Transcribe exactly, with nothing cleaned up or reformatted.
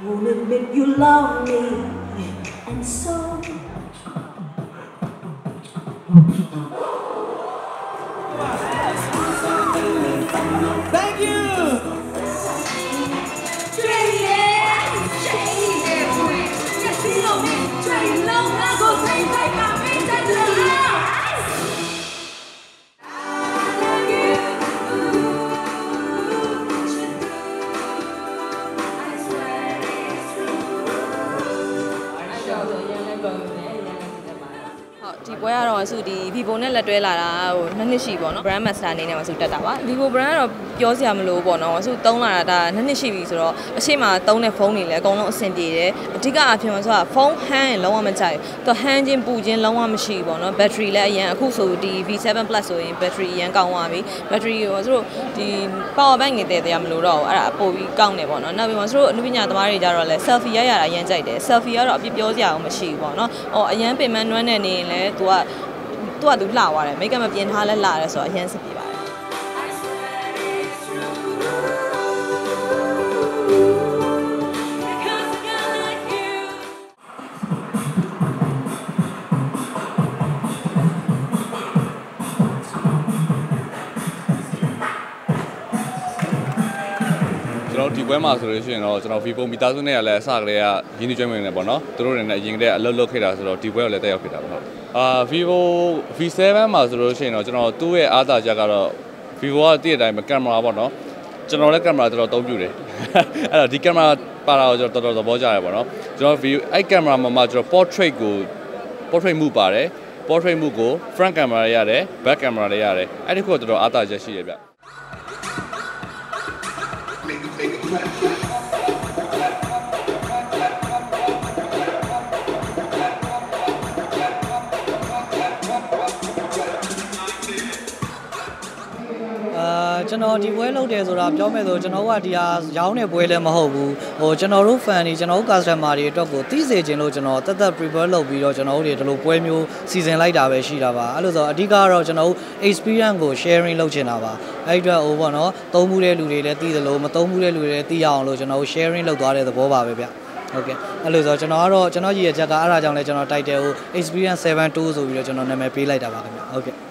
Won't admit you love me, and so thank you. The boy are also the people ne letwe la da hoနှစ်ရှိပေါ့နော် brand master အနေနဲ့မှဆိုတက်တာပါ Vivo brand ကတော့ပြောစရာမလိုပေါ့နော်ဆိုသုံးလာတာဒါနှစ်ရှိပြီဆိုတော့အရှိမသုံးတဲ့ဖုန်းတွေလည်းအကုန်လုံးအဆင်ပြေတယ်အဓိကအဖြစ်မှာဆိုတာဖုန်းဟန်းလုံးဝမကြိုက်သူဟန်းချင်းပူချင်းလုံးဝမရှိဘူးပေါ့နော် battery လည်းအရင်အခုဆိုဒီ V seven plus ဆိုရင် battery အရင်ကောင်းသွားပြီ battery ကိုဆိုတော့ဒီ power bank နဲ့တည်တယ်မလို့တော့အဲ့ဒါပို့ပြီးကောင်းတယ်ပေါ့နော်နောက်ပြီးမှဆိုတော့အနုပညာသမားတွေကြတော့လဲ selfie ရရတာအရင်ကြိုက်တယ် selfie ကတော့အပြစ်ပြောစရာမရှိဘူးပေါ့နော်အော်အရင်ပင်မနွမ်းနေနေရင်လည်းသူကသူကသူလှသွားတယ် make up မပြင်ထားလဲလှတယ်ဆိုတော့အရင်စစ်ပြပါတယ်ကျွန်တော်ဒီပွဲမှာဆိုလို့ရှိရင်တော့ကျွန်တော် Vivo မိသားစုနဲ့လည်းအစကတည်းကရင်းနှီးကျွမ်းဝင်နေပေါ့နော်သူတို့တွေနဲ့အရင်ကတည်းကအလုပ်လုပ်ခဲ့တာဆိုတော့ဒီပွဲကိုလည်းတက်ရောက်ခဲ့တာပေါ့အာ Vivo V seven မှာဆိုလို့ရှိရင်တော့ကျွန်တော်သူ့ရဲ့အားသာချက်ကတော့ Vivo ကတည့်တဲ့အတိုင်းပဲကင်မရာပေါ့နော်ကျွန်တော်လည်းကင်မရာတော်တော်အသုံးပြုတယ်အဲ့တော့ဒီကင်မရာပါတာကိုကျွန်တော်တော်တော်သဘောကျတယ်ပေါ့နော်ကျွန်တော် Vivo အဲ့ကင်မရာမှာမှကျွန်တော် portrait ကို portrait မှုပါတယ် portrait မှုကို front camera ရရတယ် back camera လည်းရတယ်အဲ့ဒီခုကတော်တော်အားသာချက်ရှိရဗျကျွန်တော်ဒီပွဲလုပ်တယ်ဆိုတာပြောမယ်ဆိုကျွန်တော်ကဒီဟာရောင်းနေပွဲလည်းမဟုတ်ဘူးဟိုကျွန်တော်တို့ fan တွေကျွန်တော်တို့ customer တွေအတွက်ကိုသိစေချင်လို့ကျွန်တော်တက်တက် prepare လုပ်ပြီးတော့ကျွန်တော်တို့တွေဒီလိုပွဲမျိုးစီစဉ်လိုက်တာပဲရှိတာပါအဲ့လိုဆိုအဓိကကတော့ကျွန်တော်တို့ experience ကို sharing လုပ်ချင်တာပါအဲ့အတွက်ဟိုပေါ့နော်သုံးမှုတဲ့လူတွေလည်းသိသလိုမသုံးမှုတဲ့လူတွေလည်းသိရအောင်လို့ကျွန်တော်တို့ sharing လုပ်သွားတဲ့သဘောပါပဲဗျဟုတ်ကဲ့အဲ့လိုဆိုကျွန်တော်ကတော့ကျွန်တော်ရည်ရချက်ကအဲ့ဒါကြောင့်လဲကျွန်တော် title ကို experience seven two ဆိုပြီးတော့ကျွန်တော်နာမည်ပေးလိုက်တာပါခင်ဗျဟုတ်ကဲ့